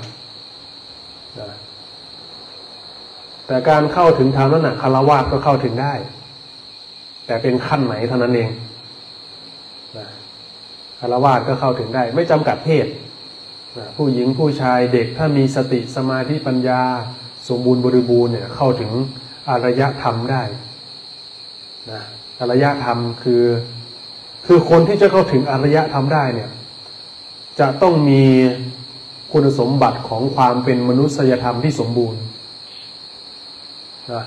แต่การเข้าถึงธรรมนั้นน่ะฆราวาสก็เข้าถึงได้แต่เป็นขั้นไหนเท่านั้นเองฆราวาสก็เข้าถึงได้ไม่จำกัดเพศผู้หญิงผู้ชายเด็กถ้ามีสติสมาธิปัญญาสมบูรณ์บริบูรณ์เนี่ยเข้าถึงอารยธรรมได้นะอารยธรรมคือคือคนที่จะเข้าถึงอารยธรรมได้เนี่ยจะต้องมีคุณสมบัติของความเป็นมนุษยธรรมที่สมบูรณ์นะ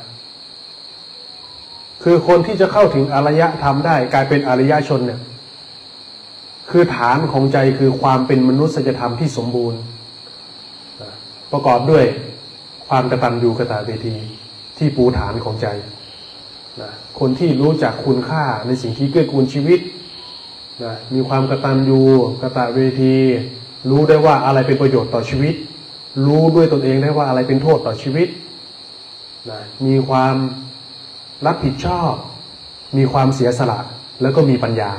คือคนที่จะเข้าถึงอารยธรรมได้กลายเป็นอารยชนเนี่ยคือฐานของใจคือความเป็นมนุษยธรรมที่สมบูรณ์นะประกอบด้วยความกตัญญูกตเวทีที่ปูฐานของใจนะคนที่รู้จักคุณค่าในสิ่งที่เกื้อกูลชีวิตนะมีความกตัญญูกตเวทีรู้ได้ว่าอะไรเป็นประโยชน์ต่อชีวิตรู้ด้วยตนเองได้ว่าอะไรเป็นโทษต่อชีวิตนะมีความรับผิดชอบมีความเสียสละแล้วก็มีปัญญา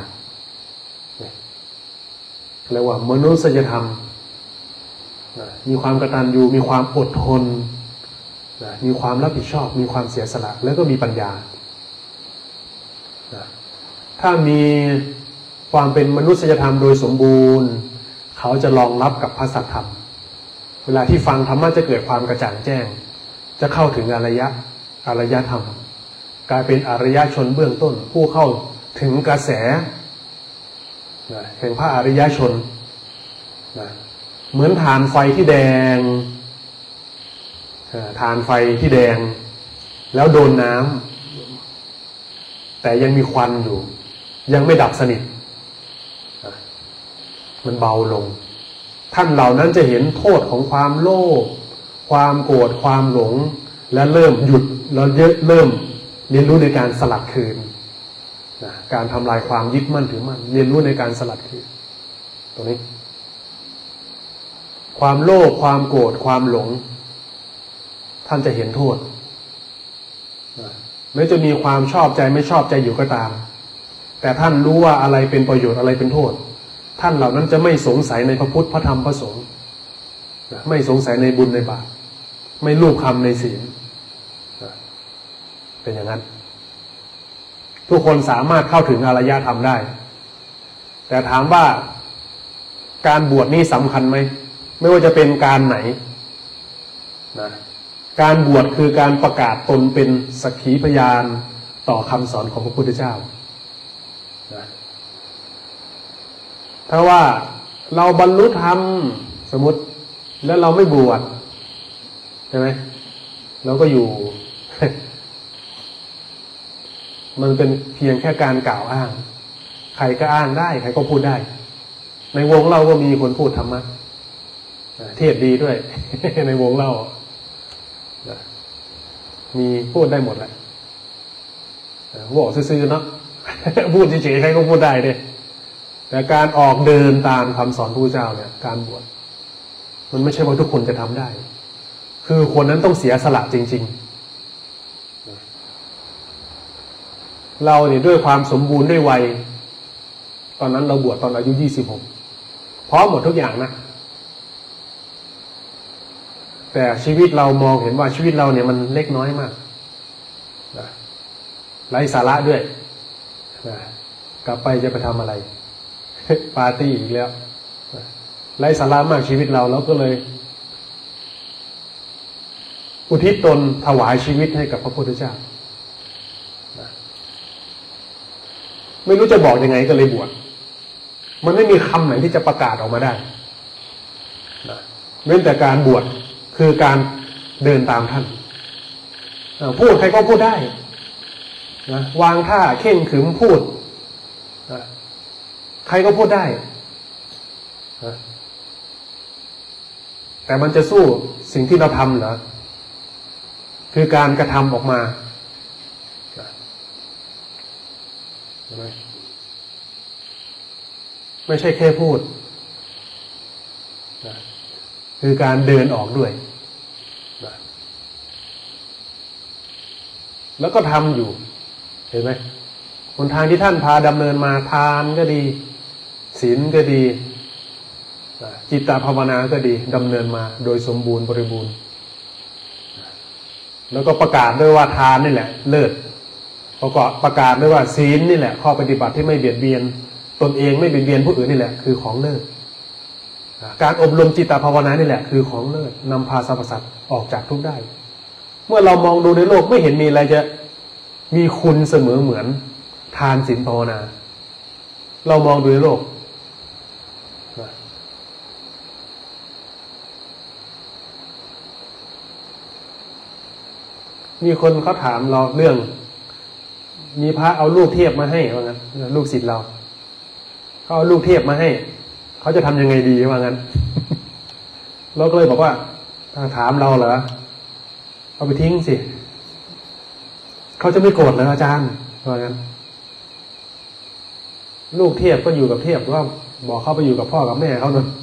เรียกว่ามนุษยธรรมนะมีความกตัญญูมีความอดทนนะมีความรับผิดชอบมีความเสียสละแล้วก็มีปัญญานะถ้ามีความเป็นมนุษยธรรมโดยสมบูรณ์เขาจะรองรับกับพระสัทธรรมเวลาที่ฟังธรรมะจะเกิดความกระจ่างแจ้งจะเข้าถึงอารยะอารยธรรมกลายเป็นอารยชนเบื้องต้นผู้เข้าถึงกระแสนะแห่งพระอริยชนนะเหมือนฐานไฟที่แดงฐานไฟที่แดงแล้วโดนน้ำแต่ยังมีควันอยู่ยังไม่ดับสนิทมันเบาลงท่านเหล่านั้นจะเห็นโทษของความโลภความโกรธความหลงและเริ่มหยุดแล้วเริ่มเรียนรู้ในการสลัดคืนนะการทำลายความยึดมั่นถือมั่นเรียนรู้ในการสลัดคืนตรงนี้ความโลภความโกรธความหลงท่านจะเห็นโทษแม้จะมีความชอบใจไม่ชอบใจอยู่ก็ตามแต่ท่านรู้ว่าอะไรเป็นประโยชน์อะไรเป็นโทษท่านเหล่านั้นจะไม่สงสัยในพระพุทธพระธรรมพระสงฆ์ไม่สงสัยในบุญในบาปไม่ลูบคำในศีลเป็นอย่างนั้นทุกคนสามารถเข้าถึงอารยธรรมได้แต่ถามว่าการบวชนี่สำคัญไหมไม่ว่าจะเป็นการไหนนะการบวชคือการประกาศตนเป็นสักขีพยานต่อคำสอนของพระพุทธเจ้านะถ้าว่าเราบรรลุธรรมสมมติแล้วเราไม่บวชใช่ไหมเราก็อยู่ มันเป็นเพียงแค่การกล่าวอ้างใครก็อ้างได้ใครก็พูดได้ในวงเราก็มีคนพูดธรรมะเทศดีด้วย ในวงเรามีพูดได้หมดแหละบอกซื่อๆเนาะ พูดเฉยๆใครก็พูดได้เลยแต่การออกเดินตามคำสอนพระพุทธเจ้าเนี่ยการบวชมันไม่ใช่ว่าทุกคนจะทำได้คือคนนั้นต้องเสียสละจริงๆเราเนี่ยด้วยความสมบูรณ์ด้วยวัยตอนนั้นเราบวชตอนอายุยี่สิบหกพร้อมหมดทุกอย่างนะแต่ชีวิตเรามองเห็นว่าชีวิตเราเนี่ยมันเล็กน้อยมากนะไร้สาระด้วยนะกลับไปจะไปทำอะไร ปาร์ตี้อีกแล้วนะไร้สาระมากชีวิตเราแล้วก็เลยอุทิศตนถวายชีวิตให้กับพระพุทธเจ้านะไม่รู้จะบอกยังไงก็เลยบวชมันไม่มีคำไหนที่จะประกาศออกมาได้นะเว้นแต่การบวชคือการเดินตามท่านพูดใครก็พูดได้นะวางท่าเข่งขรึมพูดนะใครก็พูดได้นะแต่มันจะสู้สิ่งที่เราทำเหรอคือการกระทำออกมาเห็นไหมไม่ใช่แค่พูดนะคือการเดินออกด้วยนะแล้วก็ทำอยู่เห็นไหมหนทางที่ท่านพาดำเนินมาทานก็ดีศีลก็ดีจิตตภาวนาก็ดีดำเนินมาโดยสมบูรณ์บริบูรณ์แล้วก็ประกาศด้วยว่าทานนี่แหละเลิศประกอบประกาศด้วยว่าศีลนี่แหละข้อปฏิบัติที่ไม่เบียดเบียนตนเองไม่เบียดเบียนผู้อื่นนี่แหละคือของเลิศการอบรมจิตตภาวนานี่แหละคือของเลิศนำพาสรรพสัตว์ออกจากทุกข์ได้เมื่อเรามองดูในโลกไม่เห็นมีอะไรจะมีคุณเสมอเหมือนทานศีลภาวนาเรามองดูในโลกมีคนเขาถามเราเรื่องมีพระเอาลูกเทพมาให้ว่างั้นลูกศิษย์เราเขาเอาลูกเทพมาให้เขาจะทำยังไงดีว่างั้น เราก็เลยบอกว่าถามเราเหรอเอาไปทิ้งสิเขาจะไม่โกรธเหรออาจารย์ว่างั้นลูกเทพก็อยู่กับเทพว่าบอกเขาไปอยู่กับพ่อกับแม่เขาหน่อย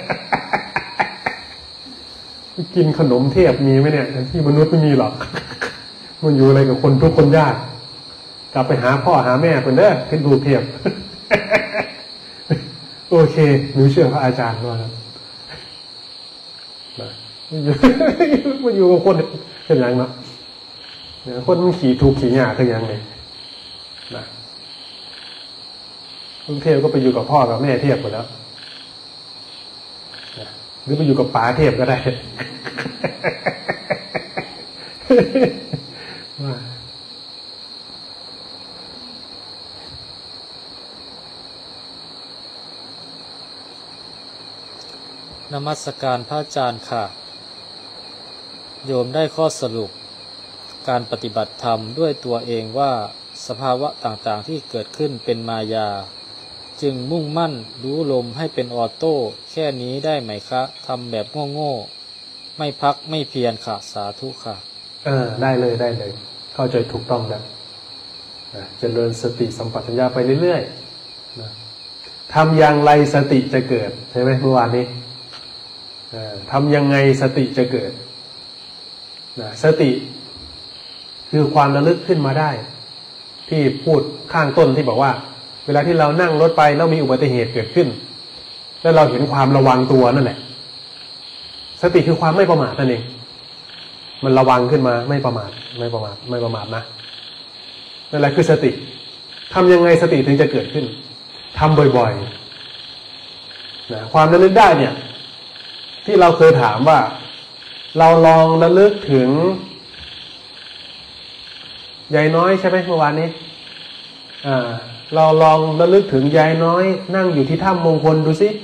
กินขนมเทพมีไหมเนี่ยที่มนุษย์ไม่มีหรอก มันอยู่อะไรกับคนทุกคนยากกลับไปหาพ่อหาแม่คนเด้อขึ้นลูกเทพ โอเคหนูเชื่อพระอาจารย์ว่าครับมันอยู่กับคนเป็นอย่างเนาะคนมันขี่ถูกขี่หยาคือยังไงนะลูกเทพก็ไปอยู่กับพ่อกับแม่เทพหมดแล้วหรือไปอยู่กับป๋าเทพก็ได้นมัสการพระอาจารย์ค่ะโยมได้ข้อสรุปการปฏิบัติธรรมด้วยตัวเองว่าสภาวะต่างๆที่เกิดขึ้นเป็นมายาจึงมุ่งมั่นรู้ลมให้เป็นออโต้แค่นี้ได้ไหมคะทำแบบโง่ๆไม่พักไม่เพียรค่ะสาธุค่ะเออได้เลยได้เลยเข้าใจถูกต้องแล้วเจริญสติสัมปชัญญะไปเรื่อยๆนะทำอย่างไรสติจะเกิดใช่ไหมเมื่อวานนี้ทำยังไงสติจะเกิดนะสติคือความระลึกขึ้นมาได้ที่พูดข้างต้นที่บอกว่าเวลาที่เรานั่งรถไปแล้วมีอุบัติเหตุเกิดขึ้นแล้วเราเห็นความระวังตัวนั่นแหละสติคือความไม่ประมาทนั่นเองมันระวังขึ้นมาไม่ประมาทไม่ประมาทไม่ประมาทนะนั่นแหละคือสติทำยังไงสติถึงจะเกิดขึ้นทำบ่อยๆนะความระลึกได้เนี่ยที่เราเคยถามว่าเราลองระลึกถึงยายน้อยใช่ไหมเมื่อวานนี้อ่าเราลองระลึกถึงยายน้อยนั่งอยู่ที่ถ้ำมงคลดูสิ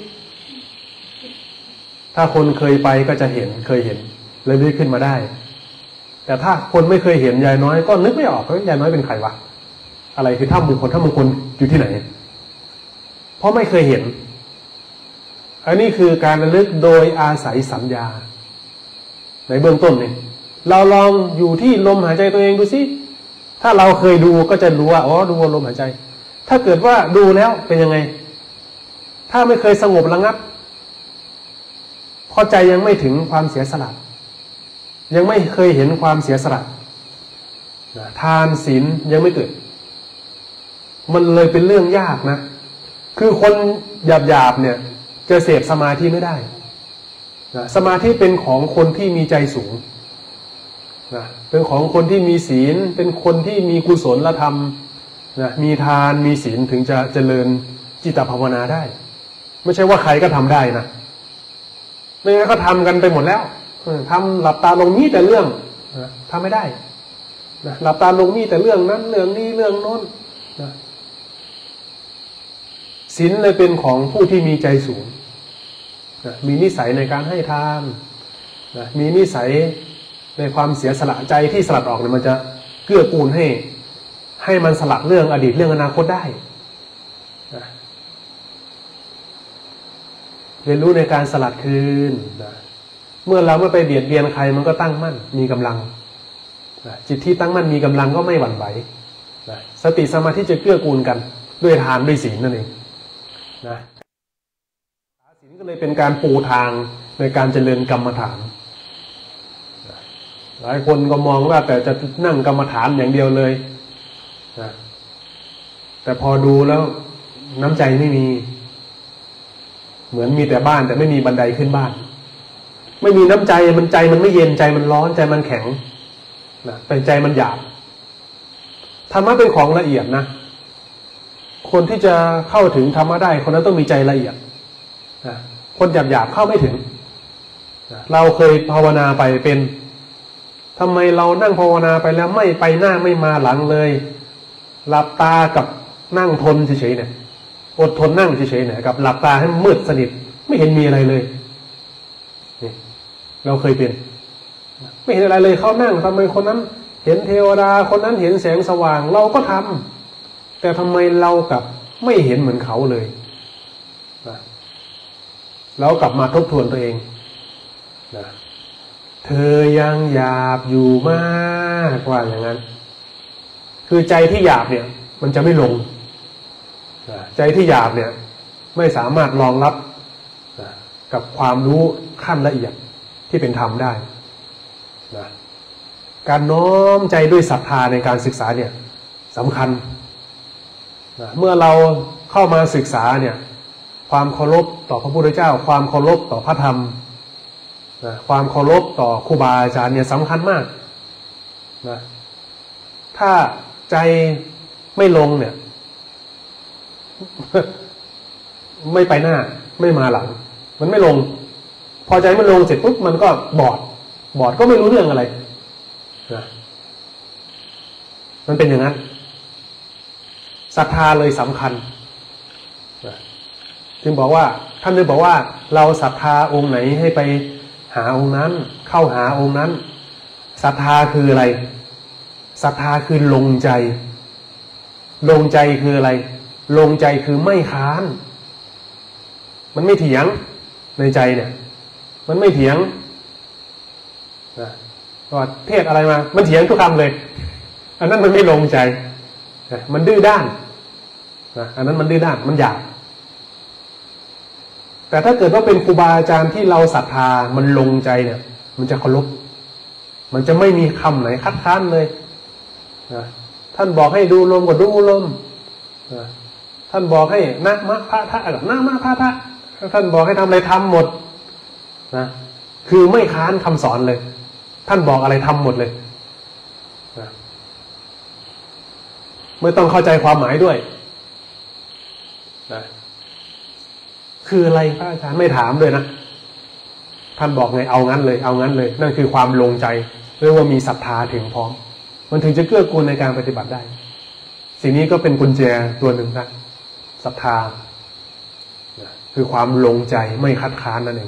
ถ้าคนเคยไปก็จะเห็นเคยเห็นเลยนึกขึ้นมาได้แต่ถ้าคนไม่เคยเห็นยายน้อยก็นึกไม่ออกว่ายายน้อยเป็นใครวะอะไรคือถ้ำมงคลถ้ำมงคลอยู่ที่ไหนเพราะไม่เคยเห็นอันนี้คือการระลึกโดยอาศัยสัญญาในเบื้องต้นนี่เราลองอยู่ที่ลมหายใจตัวเองดูสิถ้าเราเคยดูก็จะรู้ว่าอ๋อดูลมหายใจถ้าเกิดว่าดูแล้วเป็นยังไงถ้าไม่เคยสงบระงับพอใจยังไม่ถึงความเสียสละยังไม่เคยเห็นความเสียสละทานศีลยังไม่เกิดมันเลยเป็นเรื่องยากนะคือคนหยาบๆเนี่ยจะเสพสมาธิไม่ได้นะสมาธิเป็นของคนที่มีใจสูงนะเป็นของคนที่มีศีลเป็นคนที่มีกุศลธรรมนะมีทานมีศีลถึงจะเจริญจิตภาวนาได้ไม่ใช่ว่าใครก็ทำได้นะไม่งั้นก็ทำกันไปหมดแล้วทำหลับตาลงมีแต่เรื่องนะทำไม่ได้นะหลับตาลงมีแต่เรื่องนั้นเรื่องนี้เรื่องโน้นนะศีลเลยเป็นของผู้ที่มีใจสูงนะมีนิสัยในการให้ทานนะมีนิสัยในความเสียสละใจที่สลัดออกเนี่ยมันจะเกื้อกูลให้ให้มันสลัดเรื่องอดีตเรื่องอนาคตได้นะเรียนรู้ในการสลัดคืนนะเมื่อเราไม่ไปเบียดเบียนใครมันก็ตั้งมั่นมีกำลังนะจิตที่ตั้งมั่นมีกำลังก็ไม่หวั่นไหวนะสติสมาธิจะเกื้อกูลกันด้วยทานด้วยศีลนั่นเองนะศีลก็เลยเป็นการปูทางในการเจริญกรรมฐานหลายคนก็มองว่าแต่จะนั่งกรรมฐานอย่างเดียวเลยนะแต่พอดูแล้วน้ำใจไม่มีเหมือนมีแต่บ้านแต่ไม่มีบันไดขึ้นบ้านไม่มีน้ำใจมันใจมันไม่เย็นใจมันร้อนใจมันแข็งนะแต่ใจมันหยาบธรรมะเป็นของละเอียดนะคนที่จะเข้าถึงธรรมะได้คนนั้นต้องมีใจละเอียดนะคนหยาบหยาบเข้าไม่ถึงนะเราเคยภาวนาไปเป็นทำไมเรานั่งภาวนาไปแล้วไม่ไปหน้าไม่มาหลังเลยหลับตากับนั่งทนเฉยๆเนี่ยอดทนนั่งเฉยๆเนี่ยกับหลับตาให้มืดสนิทไม่เห็นมีอะไรเลยนี่เราเคยเป็นไม่เห็นอะไรเลยเขานั่งทำไมคนนั้นเห็นเทวดาคนนั้นเห็นแสงสว่างเราก็ทำแต่ทำไมเรากับไม่เห็นเหมือนเขาเลยนะเรากลับมาทบทวนตัวเองนะเธอยังหยาบอยู่มากกว่าอย่างนั้นคือใจที่หยาบเนี่ยมันจะไม่ลงใจที่หยาบเนี่ยไม่สามารถรองรับกับความรู้ขั้นละเอียดที่เป็นธรรมได้นะการน้อมใจด้วยศรัทธาในการศึกษาเนี่ยสำคัญนะเมื่อเราเข้ามาศึกษาเนี่ยความเคารพต่อพระพุทธเจ้าความเคารพต่อพระธรรมนะความเคารพต่อครูบาอาจารย์เนี่ยสำคัญมากนะถ้าใจไม่ลงเนี่ยไม่ไปหน้าไม่มาหลังมันไม่ลงพอใจมันลงเสร็จปุ๊บมันก็บอดบอดก็ไม่รู้เรื่องอะไรนะมันเป็นอย่างนั้นศรัทธาเลยสำคัญนะจึงบอกว่าท่านเลยบอกว่าเราศรัทธาองค์ไหนให้ไปหาองค์นั้นเข้าหาองค์นั้นศรัทธาคืออะไรศรัทธาคือลงใจลงใจคืออะไรลงใจคือไม่ค้านมันไม่เถียงในใจเนี่ยมันไม่เถียงนะว่าเทศอะไรมามันเถียงทุกคำเลยอันนั้นมันไม่ลงใจนะมันดื้อด้านนะอันนั้นมันดื้อด้านมันหยาบแต่ถ้าเกิดว่าเป็นครูบาอาจารย์ที่เราศรัทธามันลงใจเนี่ยมันจะเคารพมันจะไม่มีคำไหนคัดค้านเลยนะท่านบอกให้ดูลมก็ดูลมนะท่านบอกให้นะมะพะทะกับนะมะพะทะท่านบอกให้ทำอะไรทำหมดนะคือไม่ค้านคำสอนเลยท่านบอกอะไรทำหมดเลยนะไม่ต้องเข้าใจความหมายด้วยนะคืออะไรพระอาจารย์ไม่ถามเลยนะท่านบอกไงเอางั้นเลยเอางั้นเลยนั่นคือความลงใจเรียกว่ามีศรัทธาถึงพร้อมมันถึงจะเกื้อกูลในการปฏิบัติได้ศสิ่งนี้ก็เป็นกุญแจตัวหนึ่งนะศรัทธาคือความลงใจไม่คัดค้านนั่นเอง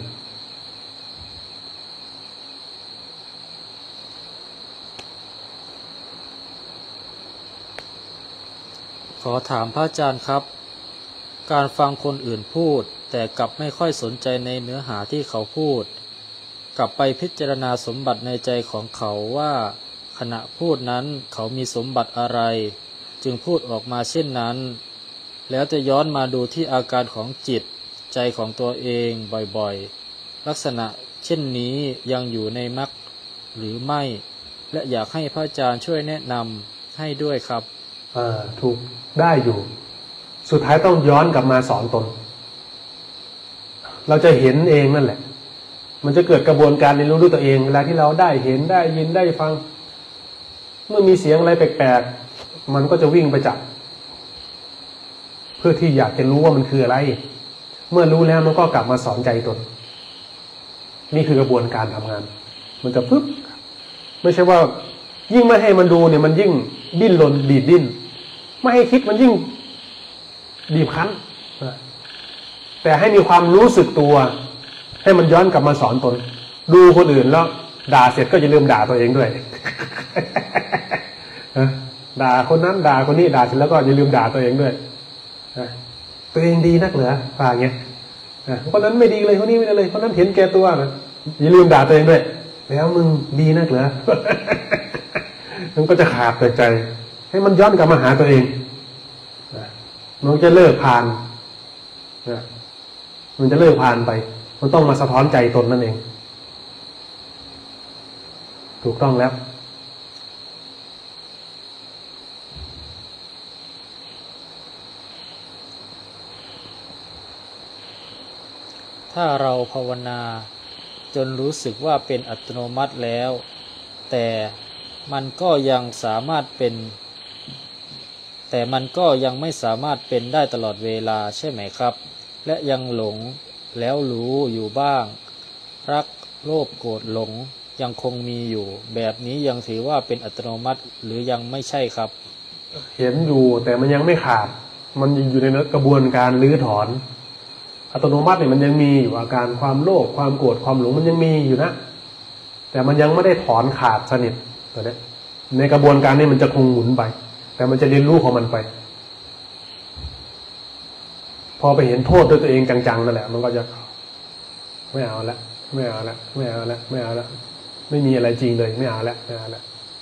ขอถามพระอาจารย์ครับการฟังคนอื่นพูดแต่กลับไม่ค่อยสนใจในเนื้อหาที่เขาพูดกลับไปพิจารณาสมบัติในใจของเขาว่าขณะพูดนั้นเขามีสมบัติอะไรจึงพูดออกมาเช่นนั้นแล้วจะย้อนมาดูที่อาการของจิตใจของตัวเองบ่อยๆลักษณะเช่นนี้ยังอยู่ในมรรคหรือไม่และอยากให้พระอาจารย์ช่วยแนะนำให้ด้วยครับอ่าถูกได้อยู่สุดท้ายต้องย้อนกลับมาสอนตนเราจะเห็นเองนั่นแหละมันจะเกิดกระบวนการเรียนรู้ด้วยตัวเองเวลาที่เราได้เห็นได้ยินได้ฟังเมื่อมีเสียงอะไรแปลกๆมันก็จะวิ่งไปจับเพื่อที่อยากจะรู้ว่ามันคืออะไรเมื่อรู้แล้วมันก็กลับมาสอนใจตนนี่คือกระบวนการทำงานมันจะปึ๊บไม่ใช่ว่ายิ่งไม่ให้มันดูเนี่ยมันยิ่งดิ้นรนดีดดิ้นไม่ให้คิดมันยิ่งบีบคั้นแต่ให้มีความรู้สึกตัวให้มันย้อนกลับมาสอนตนดูคนอื่นแล้วด่าเสร็จก็จะลืมด่าตัวเองด้วย ด่าคนนั้นด่าคนนี้ด่าเสร็จแล้วก็อย่าลืมด่าตัวเองด้วยตัวเองดีนักเหรอป่าเงี้ยคนนั้นไม่ดีเลยคนนี้ไม่ดีเลยคนนั้นเห็นแก่ตัวนะอย่าลืมด่าตัวเองด้วยแล้วมึงดีนักเหรอ มันก็จะขาดใจให้มันย้อนกลับมาหาตัวเองมันจะเลิกผ่านมันจะเลิกผ่านไปมันต้องมาสะท้อนใจตนนั่นเองถูกต้องแล้วถ้าเราภาวนาจนรู้สึกว่าเป็นอัตโนมัติแล้วแต่มันก็ยังสามารถเป็นแต่มันก็ยังไม่สามารถเป็นได้ตลอดเวลาใช่ไหมครับและยังหลงแล้วรู้อยู่บ้างรักโลภโกรธหลงยังคงมีอยู่แบบนี้ยังถือว่าเป็นอัตโนมัติหรือยังไม่ใช่ครับเห็นอยู่แต่มันยังไม่ขาดมันอยู่ในกระบวนการรื้อถอนอัตโนมัติเนี่ยมันยังมีอยู่อาการความโลภความโกรธความหลงมันยังมีอยู่นะแต่มันยังไม่ได้ถอนขาดสนิทตัวนี้ในกระบวนการนี้มันจะคงหมุนไปแต่มันจะเรียนรู้ของมันไปพอไปเห็นโทษด้วยตัวเองจังๆนั่นแหละมันก็จะไม่เอาละไม่เอาละไม่เอาละไม่เอาละไม่มีอะไรจริงเลยไม่เอาละไม่เอาละ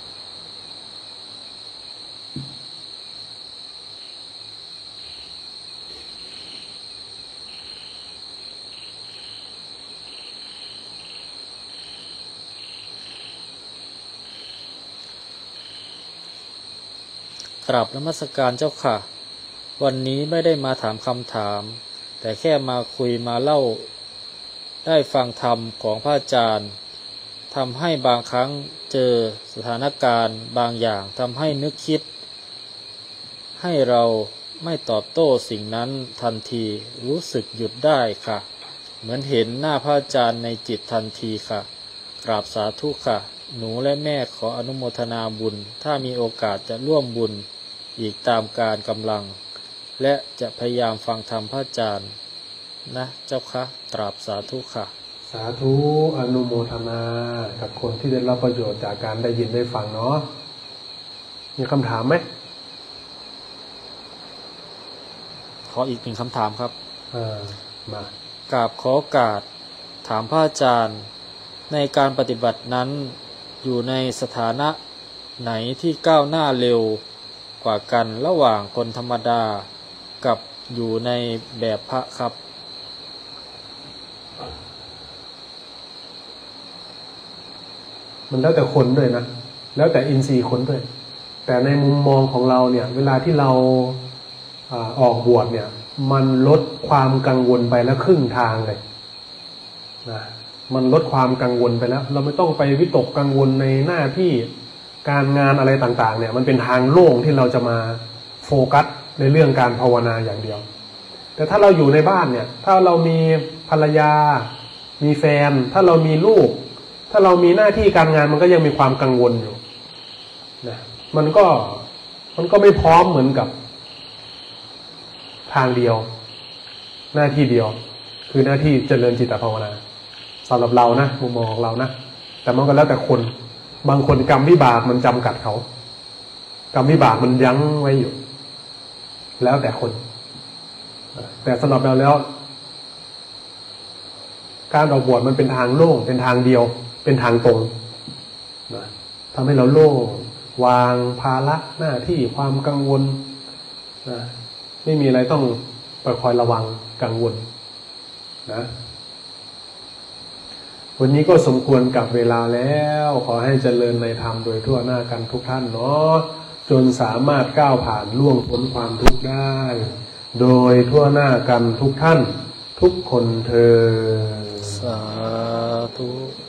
กราบนมัสการเจ้าค่ะวันนี้ไม่ได้มาถามคำถามแต่แค่มาคุยมาเล่าได้ฟังธรรมของพระอาจารย์ทำให้บางครั้งเจอสถานการณ์บางอย่างทำให้นึกคิดให้เราไม่ตอบโต้สิ่งนั้นทันทีรู้สึกหยุดได้ค่ะเหมือนเห็นหน้าพระอาจารย์ในจิตทันทีค่ะกราบสาธุค่ะหนูและแม่ขออนุโมทนาบุญถ้ามีโอกาสจะร่วมบุญอีกตามการกำลังและจะพยายามฟังธรรมพระอาจารย์นะเจ้าค่ะตราบสาธุค่ะสาธุอนุโมทนากับคนที่ได้รับประโยชน์จากการได้ยินได้ฟังเนาะมีคำถามไหมขออีกหนึ่งคำถามครับเออมากราบขอโอกาสถามพระอาจารย์ในการปฏิบัตินั้นอยู่ในสถานะไหนที่ก้าวหน้าเร็วกว่ากันระหว่างคนธรรมดากับอยู่ในแบบพระครับมันแล้วแต่คนด้วยนะแล้วแต่อินทรีย์คนด้วยแต่ในมุมมองของเราเนี่ยเวลาที่เราออกบวชเนี่ยมันลดความกังวลไปแล้วครึ่งทางเลยนะมันลดความกังวลไปแล้วเราไม่ต้องไปวิตกกังวลในหน้าที่การงานอะไรต่างๆเนี่ยมันเป็นทางโล่งที่เราจะมาโฟกัสในเรื่องการภาวนาอย่างเดียวแต่ถ้าเราอยู่ในบ้านเนี่ยถ้าเรามีภรรยามีแฟนถ้าเรามีลูกถ้าเรามีหน้าที่การงานมันก็ยังมีความกังวลอยู่นะมันก็มันก็ไม่พร้อมเหมือนกับทางเดียว หน้าที่เดียว คือหน้าที่เจริญจิตภาวนาสำหรับเรานะมุมมองของเรานะแต่มันก็แล้วแต่คนบางคนกรรมวิบากมันจำกัดเขากรรมวิบากมันยั้งไว้อยู่แล้วแต่คนแต่สำหรับเราแล้วการออกบวชมันเป็นทางโล่งเป็นทางเดียวเป็นทางตรงนะทำให้เราโล่งวางภาระหน้าที่ความกังวลนะไม่มีอะไรต้องไปคอยระวังกังวลนะวันนี้ก็สมควรกับเวลาแล้วขอให้เจริญในธรรมโดยทั่วหน้ากันทุกท่านเนาะจนสามารถก้าวผ่านล่วงพ้นความทุกข์ได้โดยทั่วหน้ากันทุกท่านทุกคนเทอญสาธุ